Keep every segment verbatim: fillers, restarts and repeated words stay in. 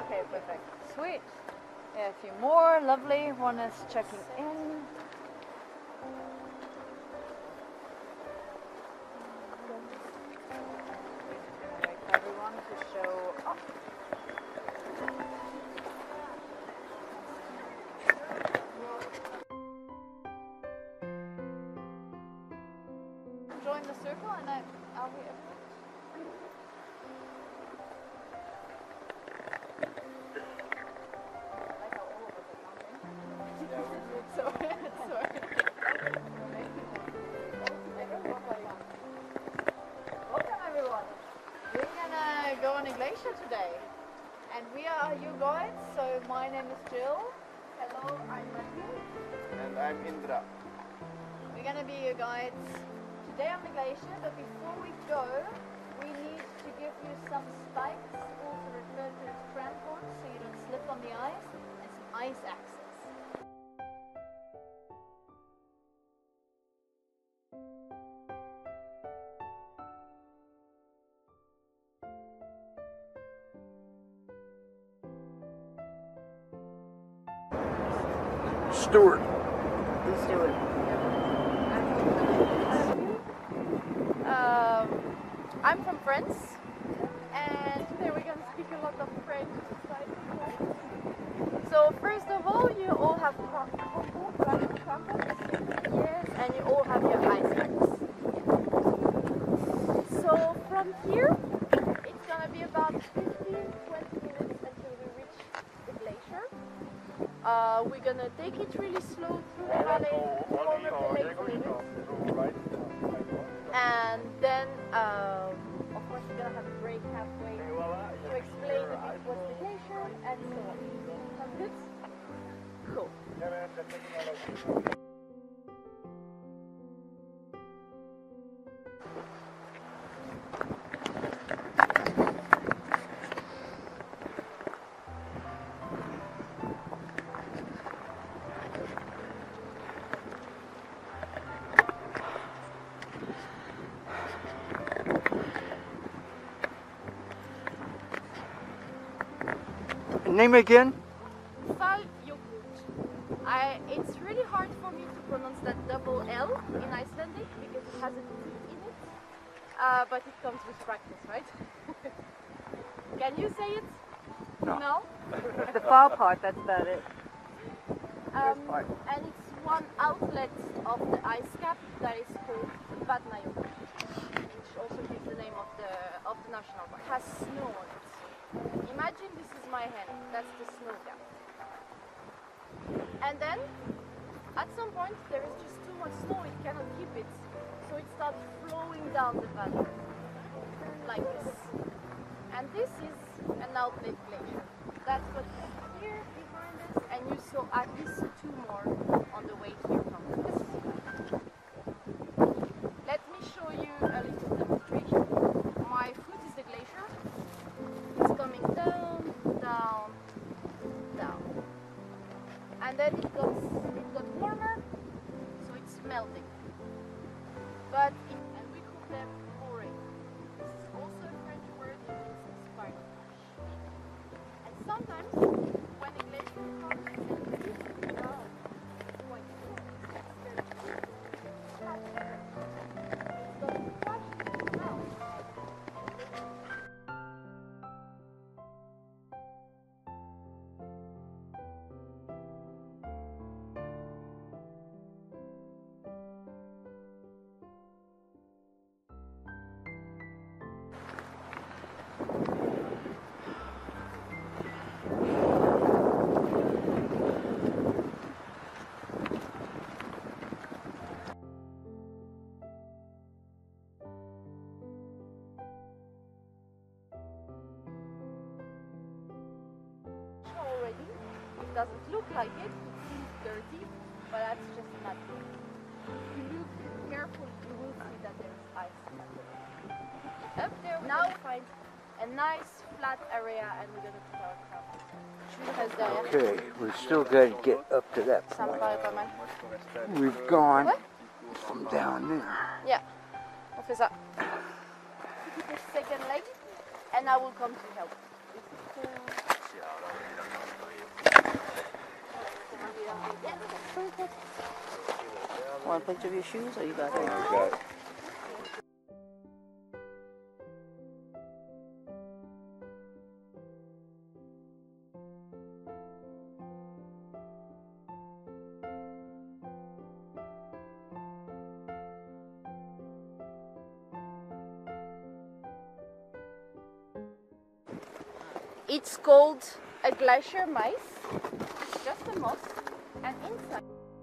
Okay, perfect. Sweet. Yeah, a few more. Lovely. One is checking in. Wait for everyone to show up. Join the circle and I, I'll be everyone. Welcome everyone. We're gonna go on a glacier today, and we are your guides. So my name is Jill. Hello, I'm Likey. And I'm Indra. We're gonna be your guides today on the glacier, but before we go, we need to give you some spikes, also referred to as crampons, so you don't slip on the ice, and some ice axes. Stuart. Stuart. Um, I'm from France, and today we're going to speak a lot of French society. So first of all, you all have crampons, right? Crampons? Yes, and you all have your ice packs. So from here, it's going to be about fifteen to twenty minutes until we reach the glacier. Uh, we're gonna take it really slow through the valley, over the lake limit. And then, um, of course, we're gonna have a break halfway to explain a bit what's the glacier and so on. Sounds good? Cool. Name again? South I It's really hard for me to pronounce that double L in Icelandic because it has a T in it, uh, but it comes with practice, right? Can you say it? No. No? The far part, that's about it. Um, and it's one outlet of the ice cap that is called Vatnajökull, which also gives the name of the of the national park. It has snow on it. Imagine this is my hand, that's the snow cap. And then, at some point, there is just too much snow, it cannot keep it. So it starts flowing down the valley, like this. And this is an outlet glacier. That's what is here behind us, and you saw at least two more on the way here from us. Let me show you a little demonstration. My foot is the glacier. It's coming down, down, down. And then it got, it got warmer, so it's melting. But it, and we call them moraines. This is also a French word, it means inspired. And sometimes, when a glacier comes and it is down, it's quite slow. It's very slow. It's going to crash down. Already, it doesn't look like it, it seems dirty, but that's just nothing. If you look carefully, you will see that there's ice under. Up there, we now find a nice flat area, and we're gonna put our crampons. Okay, we still got to get up to that point. We've gone What? from down there. Yeah, on fait ça. Keep the second leg, and I will come to help. Want a picture of your shoes, or you got it? I got it. It's called a glacier mice. It's just a moss, and inside.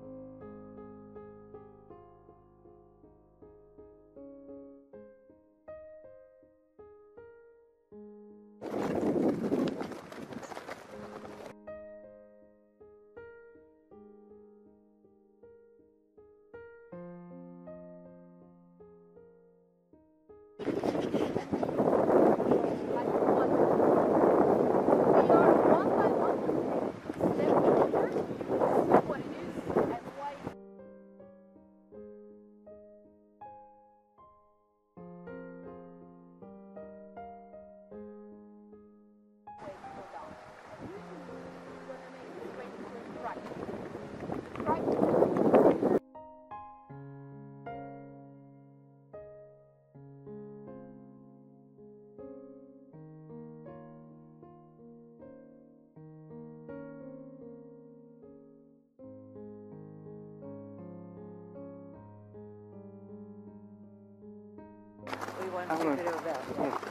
We want to take a video of that.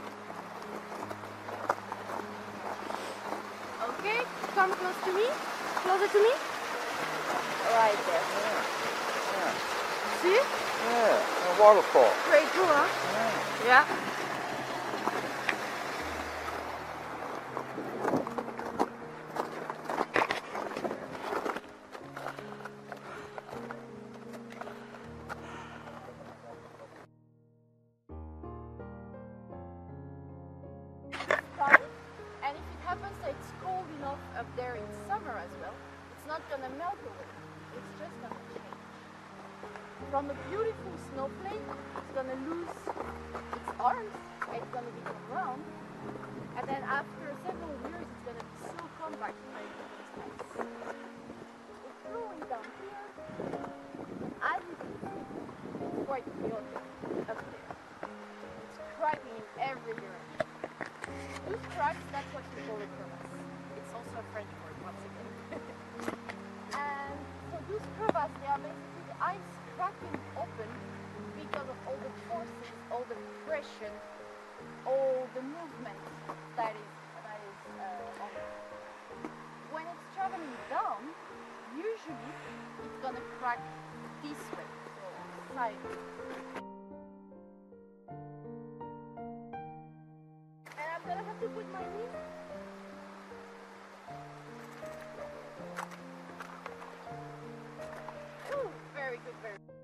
Okay, come close to me. Closer to me. Right there. Yeah. See? Yeah, a waterfall. Pretty cool, huh? Yeah. Yeah. And if it happens that it's cold enough up there in summer as well, it's not gonna melt away. It's just gonna change. From a beautiful snowflake, it's gonna lose its arms, and it's gonna become round, and then after several years, it's gonna be so compact that it becomes ice. It's flowing down here, and as you can see, it's quite chaotic up there. It's cracking in every direction. Those cracks, that's what we call a crevasse. It's also a French word, once again. And so those crevasses, they are basically the ice cracking open because of all the forces, all the pressure, all the movement that is, that is uh, on it. When it's traveling down, usually it's gonna crack this way, so sideways. I'm gonna have to put my knee. Ooh, very good, very good.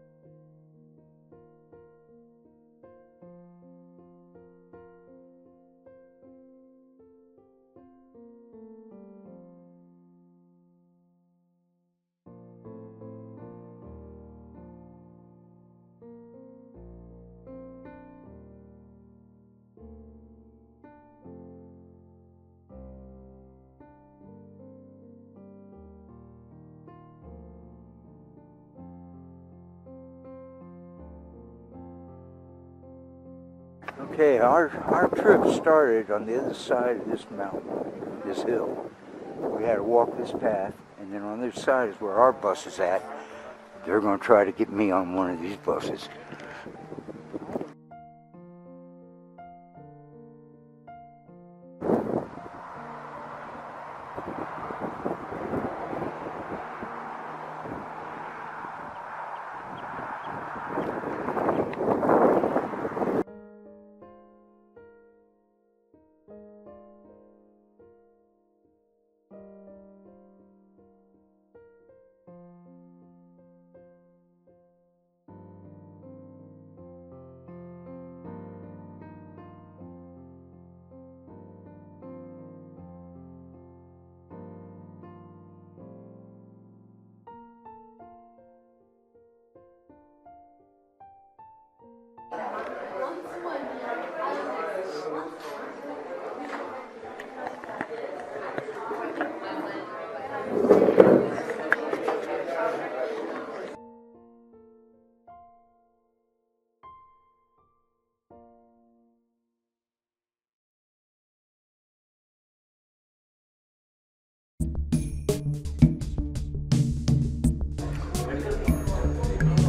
Okay, our, our trip started on the other side of this mountain, this hill. We had to walk this path, and then on the other side is where our bus is at. They're going to try to get me on one of these buses.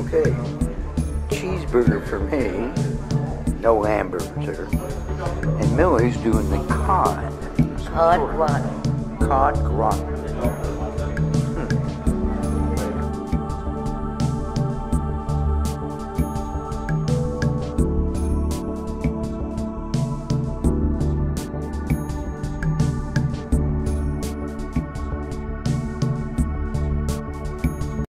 Okay. Cheeseburger for me. No hamburger. And Millie's doing the cod. Cod what? Cod gratin.